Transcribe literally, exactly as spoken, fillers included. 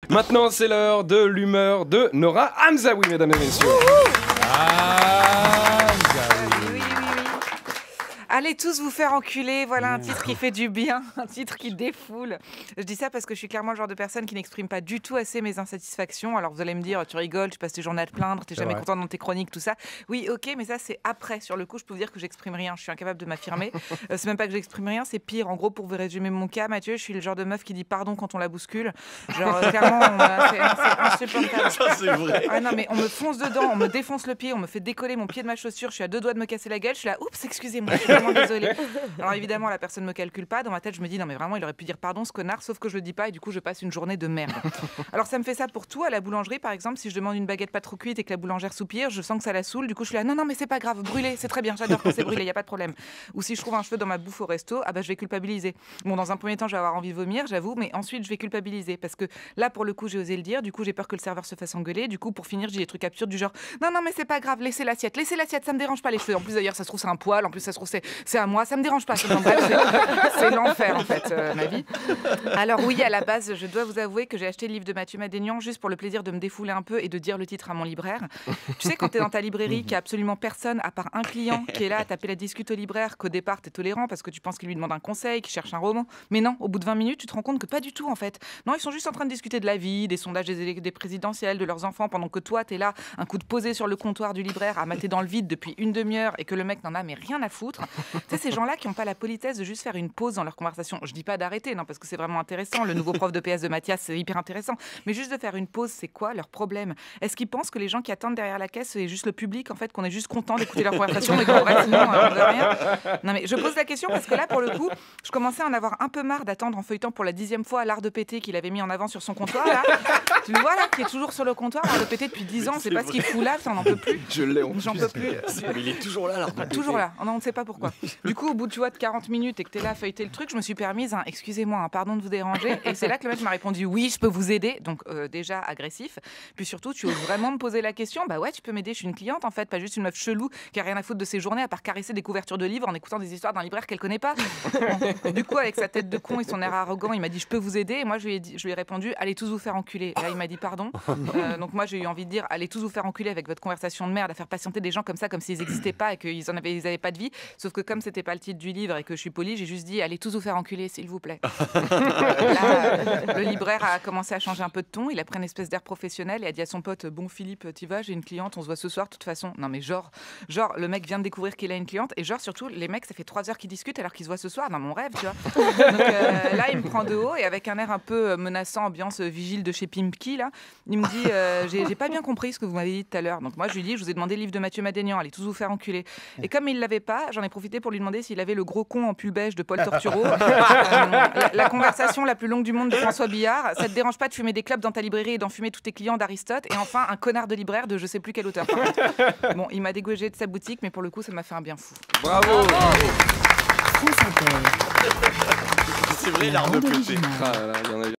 Maintenant, c'est l'heure de l'humeur de Nora Hamzaoui, mesdames et messieurs. Allez tous vous faire enculer, voilà un titre qui fait du bien, un titre qui défoule. Je dis ça parce que je suis clairement le genre de personne qui n'exprime pas du tout assez mes insatisfactions. Alors vous allez me dire, tu rigoles, tu passes tes journées à te plaindre, t'es jamais content dans tes chroniques, tout ça. Oui, ok, mais ça c'est après. Sur le coup, je peux vous dire que j'exprime rien, je suis incapable de m'affirmer. Euh, c'est même pas que j'exprime rien, c'est pire. En gros, pour vous résumer mon cas, Mathieu, je suis le genre de meuf qui dit pardon quand on la bouscule. Genre, euh, clairement, on m'a- c'est c'est insupportable. Ça, c'est vrai. Ah non, mais on me fonce dedans, on me défonce le pied, on me fait décoller mon pied de ma chaussure, je suis à deux doigts de me casser la gueule, je suis là, oups, excusez-moi, je suis vraiment désolée. Alors évidemment, la personne me calcule pas, dans ma tête, je me dis, non mais vraiment, il aurait pu dire pardon, ce connard, sauf que je le dis pas et du coup, je passe une journée de merde. Alors ça me fait ça pour tout, à la boulangerie par exemple, si je demande une baguette pas trop cuite et que la boulangère soupire, je sens que ça la saoule, du coup, je suis là, non, non, mais c'est pas grave, brûlé, c'est très bien, j'adore quand c'est brûlé, y a pas de problème. Ou si je trouve un cheveu dans ma bouffe au resto, ah bah je vais culpabiliser. Bon, dans un premier temps, je vais avoir envie de vomir, j'avoue, mais ensuite, je vais culpabiliser parce que là, pour le coup, j'ai osé le dire, du coup, j'ai peur que le serveur se fasse engueuler, du coup, pour finir, j'ai des trucs absurdes du genre, non, non, mais c'est pas grave, laissez l'assiette, laissez l'assiette, ça me dérange pas les cheveux. En plus, d'ailleurs, ça se trouve, c'est un poil, en plus, ça se trouve, c'est c'est à moi, ça me dérange pas. Enfin, bref, c'est- c'est l'enfer, en fait, euh, ma vie. Alors, oui, à la base, je dois vous avouer que j'ai acheté le livre de Mathieu Madénian juste pour le plaisir de me défouler un peu et de dire le titre à mon libraire. Tu sais, quand t'es dans ta librairie, qu'il n'y a absolument personne à part un client qui est là à taper la discute au libraire, qu'au départ, t'es tolérant parce que tu penses qu'il lui demande un conseil, qu'il cherche un roman. Mais non, au bout de vingt minutes, tu te rends compte que pas du tout, en fait. Non, ils sont juste en train de discuter de la vie, des sondages des, élec- des présidentielles, de leurs enfants, pendant que toi, t'es là, un coup de posé sur le comptoir du libraire, à mater dans le vide depuis une demi-heure et que le mec n'en a mais rien à foutre. Tu sais, ces gens-là qui n'ont pas la politesse de juste faire une pause dans leur conversation. Je dis pas d'arrêter, non, parce que c'est vraiment intéressant. Le nouveau prof de P S de Mathias, c'est hyper intéressant. Mais juste de faire une pause, c'est quoi leur problème? Est-ce qu'ils pensent que les gens qui attendent derrière la caisse, c'est juste le public, en fait, qu'on est juste content d'écouter leur conversation, mais qu'en vrai, sinon, euh, on veut rien? Non, mais je pose la question parce que là, pour le coup, je commençais à en avoir un peu marre d'attendre en feuilletant pour la dixième fois l'art de péter qu'il avait mis en avant sur son comptoir. Là. Tu le vois là, qui est toujours sur le comptoir, l'art de péter depuis dix ans. On sait pas ce qu'il fout là, ça, on n'en peut plus. Je l'ai en J'en peux plus. Mais il est toujours là, là. Toujours là, on ne sait pas pourquoi. Du coup, au bout tu vois, de quarante minutes et que tu es là à feuilleter le truc, je me suis permise un excusez-moi, un pardon de vous déranger. Et c'est là que le mec m'a répondu oui, je peux vous aider. Donc, euh, déjà agressif. Puis surtout, tu oses vraiment me poser la question? Bah ouais, tu peux m'aider, je suis une cliente en fait, pas juste une meuf chelou qui a rien à foutre de ses journées à part caresser des couvertures de livres en écoutant des histoires d'un libraire qu'elle connaît pas. Bon. Du coup, avec sa tête de con et son air arrogant, il m'a dit je peux vous aider. Et moi, je lui ai, dit, je lui ai répondu allez tous vous faire enculer. Là, il m'a dit pardon. Euh, donc, moi, j'ai eu envie de dire allez tous vous faire enculer avec votre conversation de merde, à faire patienter des gens comme ça, comme s'ils n'existaient pas et qu'ils en avaient, ils avaient pas de vie. Sauf que comme c'était pas le titre du livre et que je suis polie, j'ai juste dit allez tous vous faire enculer, s'il vous plaît. Là, le libraire a commencé à changer un peu de ton. Il a pris une espèce d'air professionnel et a dit à son pote bon Philippe, t'y vas, j'ai une cliente, on se voit ce soir de toute façon. Non mais genre, genre le mec vient de découvrir qu'il a une cliente et genre surtout les mecs ça fait trois heures qu'ils discutent alors qu'ils se voient ce soir dans mon rêve, tu vois. Donc euh, là il me prend de haut et avec un air un peu menaçant, ambiance vigile de chez Pimpki là, il me dit euh, j'ai j'ai pas bien compris ce que vous m'avez dit tout à l'heure. Donc moi je lui dis je vous ai demandé le livre de Mathieu Madénian, allez tous vous faire enculer. Et comme il l'avait pas, j'en ai profité pour lui demander s'il avait le gros con en pull beige de Paul Torturo. Euh, la, la conversation la plus longue du monde de François Billard. Ça te dérange pas de fumer des clopes dans ta librairie et d'enfumer tous tes clients d'Aristote? Et enfin, un connard de libraire de je sais plus quel auteur. Bon, il m'a dégagé de sa boutique, mais pour le coup, ça m'a fait un bien fou. Bravo. C'est vrai, l'art de péter. Ah là là, il y en a-